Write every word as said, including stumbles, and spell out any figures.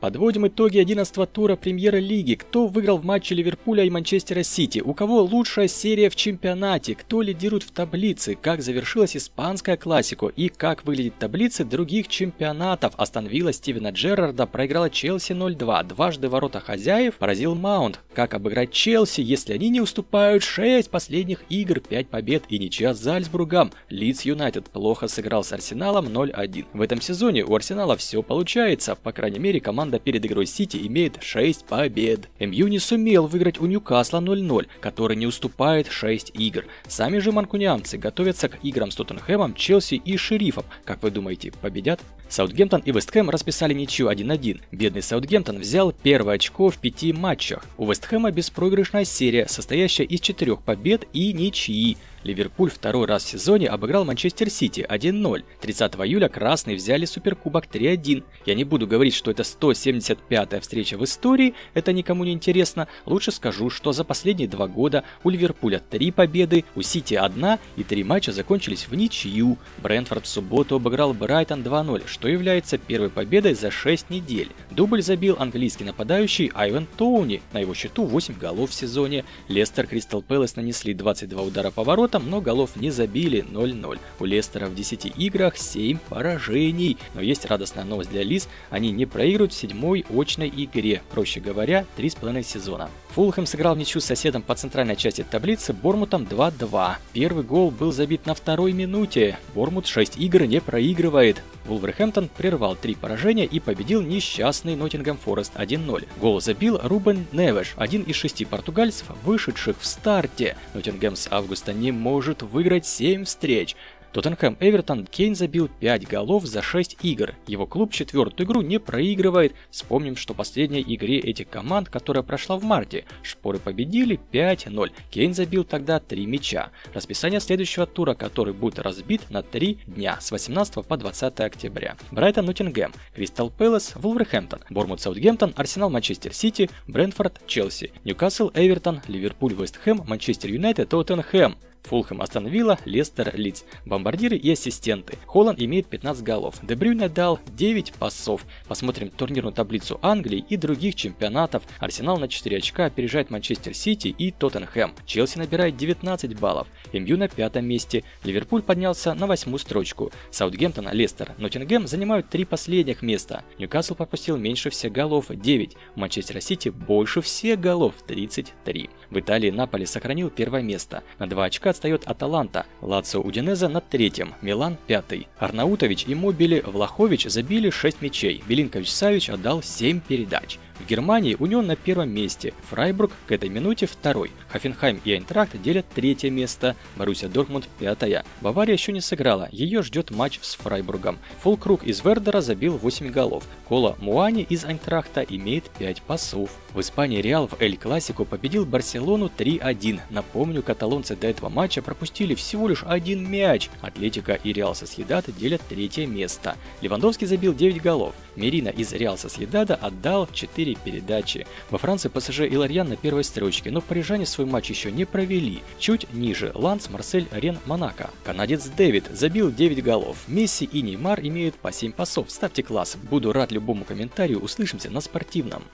Подводим итоги одиннадцатого тура Премьер-лиги. Кто выиграл в матче Ливерпуля и Манчестера Сити? У кого лучшая серия в чемпионате? Кто лидирует в таблице? Как завершилась испанская классика? И как выглядит таблица других чемпионатов? Астон Вилла Стивена Джеррарда проиграла Челси ноль два. Дважды ворота хозяев поразил Маунт. Как обыграть Челси, если они не уступают шесть последних игр, пять побед и ничья с Зальцбургом? Лидс Юнайтед плохо сыграл с Арсеналом ноль один. В этом сезоне у Арсенала все получается. По крайней мере, команда перед игрой Сити имеет шесть побед. МЮ не сумел выиграть у Ньюкасла ноль ноль, который не уступает шесть игр. Сами же манкунианцы готовятся к играм с Тоттенхэмом, Челси и Шерифом. Как вы думаете, победят? Саутгемптон и Вест Хэм расписали ничью один один. Бедный Саутгемптон взял первое очко в пяти матчах. У Вест Хэма беспроигрышная серия, состоящая из четырех побед и ничьи. Ливерпуль второй раз в сезоне обыграл Манчестер Сити один ноль. тридцатого июля красные взяли суперкубок три один. Я не буду говорить, что это сто семьдесят пятая встреча в истории, это никому не интересно. Лучше скажу, что за последние два года у Ливерпуля три победы, у Сити одна и три матча закончились в ничью. Брентфорд в субботу обыграл Брайтон два ноль, что является первой победой за шесть недель. Дубль забил английский нападающий Айван Тоуни, на его счету восемь голов в сезоне. Лестер Кристал Пэлас нанесли двадцать два удара по воротам, но голов не забили ноль ноль. У Лестера в десяти играх семь поражений. Но есть радостная новость для Лиз, они не проигрывают в седьмой очной игре, проще говоря, три с половиной сезона. Фулхэм сыграл в ничью с соседом по центральной части таблицы Бормутом два два. Первый гол был забит на второй минуте. Бормут шесть игр не проигрывает. Вулверхэмптон прервал три поражения и победил несчастный Ноттингем Форест один ноль. Гол забил Рубен Невеш, один из шести португальцев, вышедших в старте. Ноттингем с августа не может выиграть семь встреч. Тоттенхэм Эвертон, Кейн забил пять голов за шесть игр. Его клуб четвертую игру не проигрывает. Вспомним, что в последней игре этих команд, которая прошла в марте, шпоры победили пять ноль. Кейн забил тогда три мяча. Расписание следующего тура, который будет разбит на три дня с восемнадцатого по двадцатое октября. Брайтон Ноттингем, Кристал Пэлас, Вулверхэмптон, Бормут Саутгемптон, Арсенал Манчестер Сити, Брентфорд Челси, Ньюкасл Эвертон, Ливерпуль Вест Хэм, Манчестер Юнайтед Тоттенхэм. Фулхэм Астон Вилла, Лестер Лидс. Бомбардиры и ассистенты. Холланд имеет пятнадцать голов. Де Брюйне дал девять пасов. Посмотрим турнирную таблицу Англии и других чемпионатов. Арсенал на четыре очка опережает Манчестер Сити и Тоттенхэм. Челси набирает девятнадцать баллов. МЮ на пятом месте. Ливерпуль поднялся на восьмую строчку. Саутгемптон, Лестер, Ноттингем занимают три последних места. Ньюкасл пропустил меньше всех голов девять. У Манчестера Сити больше всех голов тридцать три. В Италии Наполи сохранил первое место. На два очка отстает Аталанта. Лацио Удинезе на третьем. Милан пятый. Арнаутович и Мобили Влахович забили шесть мячей. Белинкович Савич отдал семь передач. В Германии Унион на первом месте, Фрайбург к этой минуте второй, Хофенхайм и Айнтрахт делят третье место, Боруссия Дортмунд пятая. Бавария еще не сыграла, ее ждет матч с Фрайбургом. Фулкруг из Вердера забил восемь голов, Кола Муани из Айнтрахта имеет пять пасов. В Испании Реал в Эль Классико победил Барселону три один. Напомню, каталонцы до этого матча пропустили всего лишь один мяч. Атлетико и Реал Сосьедад делят третье место. Левандовский забил девять голов. Мерина из Реал Сосьедада отдал четыре передачи. Во Франции ПСЖ и Лорьян на первой строчке, но парижане свой матч еще не провели. Чуть ниже Ланс, Марсель, Рен, Монако. Канадец Дэвид забил девять голов. Месси и Неймар имеют по семь пасов. Ставьте класс. Буду рад любому комментарию. Услышимся на спортивном.